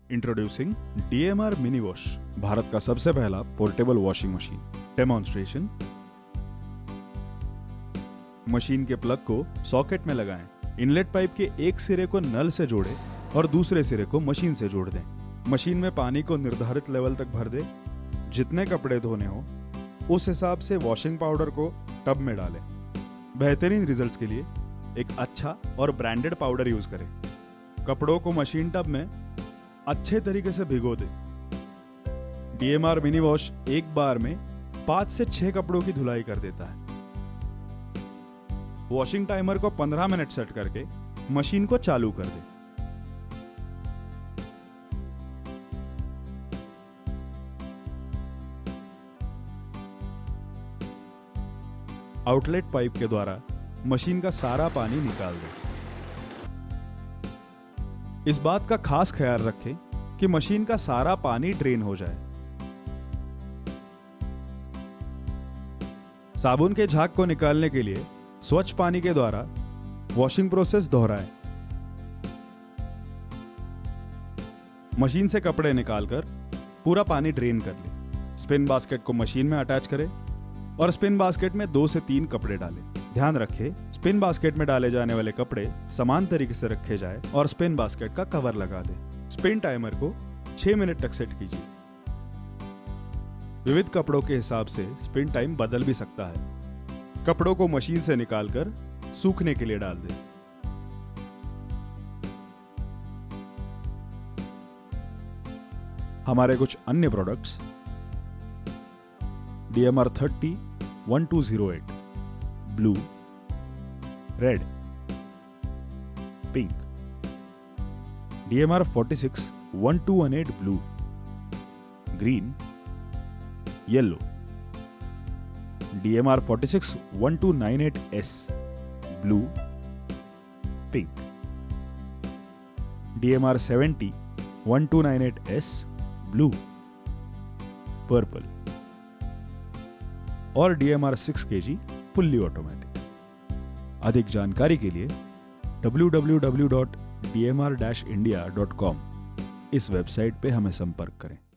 Introducing DMR mini wash, Bharat का सबसे पहला portable washing machine. Demonstration. Machine के प्लग को सॉकेट में लगाएं। इनलेट पाइप के एक सिरे को नल से जोड़ें और दूसरे सिरे को मशीन से जोड़ दें। मशीन में पानी को निर्धारित लेवल तक भर दें। जितने कपड़े धोने हो उस हिसाब से वॉशिंग पाउडर को टब में डालें। बेहतरीन रिजल्ट्स के लिए एक अच्छा और ब्रांडेड पाउडर यूज करें। कपड़ों को मशीन टब में अच्छे तरीके से भिगो दें। DMR मिनी वॉश एक बार में 5 से 6 कपड़ों की धुलाई कर देता है। वॉशिंग टाइमर को 15 मिनट सेट करके मशीन को चालू कर दें। आउटलेट पाइप के द्वारा मशीन का सारा पानी निकाल दें। इस बात का खास ख्याल रखें कि मशीन का सारा पानी ड्रेन हो जाए। साबुन के झाग को निकालने के लिए स्वच्छ पानी के द्वारा वॉशिंग प्रोसेस दोहराएं। मशीन से कपड़े निकालकर पूरा पानी ड्रेन कर लें। स्पिन बास्केट को मशीन में अटैच करें और स्पिन बास्केट में 2 से 3 कपड़े डालें। ध्यान रखें, स्पिन बास्केट में डाले जाने वाले कपड़े समान तरीके से रखे जाए और स्पिन बास्केट का कवर लगा दें। स्पिन टाइमर को 6 मिनट तक सेट कीजिए। विविध कपड़ों के हिसाब से स्पिन टाइम बदल भी सकता है। कपड़ों को मशीन से निकालकर सूखने के लिए डाल दें। हमारे कुछ अन्य products DMR 30 1208 blue, red, pink, DMR 46 1218 blue, green, yellow, DMR 46 1298S blue, pink, DMR 70 1298S blue, purple और DMR 6 kg फुल्ली ऑटोमेटिक। अधिक जानकारी के लिए www.dmr-india.com इस वेबसाइट पे हमें संपर्क करें।